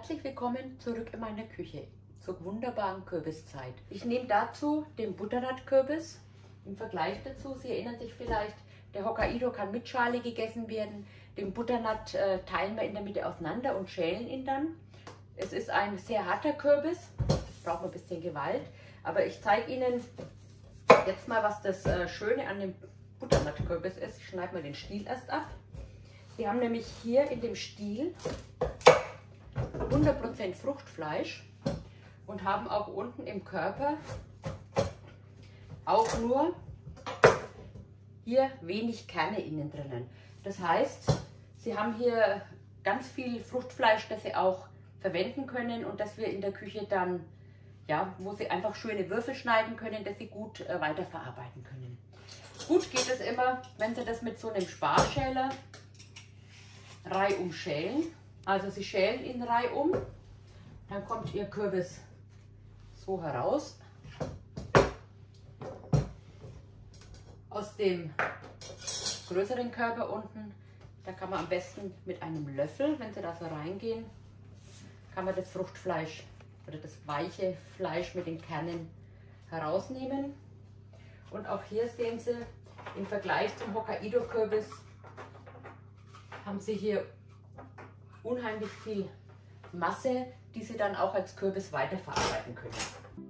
Herzlich willkommen zurück in meiner Küche zur wunderbaren Kürbiszeit. Ich nehme dazu den Butternut-Kürbis. Im Vergleich dazu, Sie erinnern sich vielleicht, der Hokkaido kann mit Schale gegessen werden. Den Butternut teilen wir in der Mitte auseinander und schälen ihn dann. Es ist ein sehr harter Kürbis, braucht ein bisschen Gewalt. Aber ich zeige Ihnen jetzt mal, was das Schöne an dem Butternut-Kürbis ist. Ich schneide mal den Stiel erst ab. Sie haben nämlich hier in dem Stiel 100% Fruchtfleisch und haben auch unten im Körper auch nur hier wenig Kerne innen drinnen. Das heißt, Sie haben hier ganz viel Fruchtfleisch, das Sie auch verwenden können und das wir in der Küche dann, ja, wo Sie einfach schöne Würfel schneiden können, dass Sie gut weiterverarbeiten können. Gut geht es immer, wenn Sie das mit so einem Sparschäler reihum schälen. Also Sie schälen ihn reihum, dann kommt Ihr Kürbis so heraus. Aus dem größeren Körper unten, da kann man am besten mit einem Löffel, wenn Sie da so reingehen, kann man das Fruchtfleisch oder das weiche Fleisch mit den Kernen herausnehmen. Und auch hier sehen Sie, im Vergleich zum Hokkaido-Kürbis haben Sie hier unheimlich viel Masse, die Sie dann auch als Kürbis weiterverarbeiten können.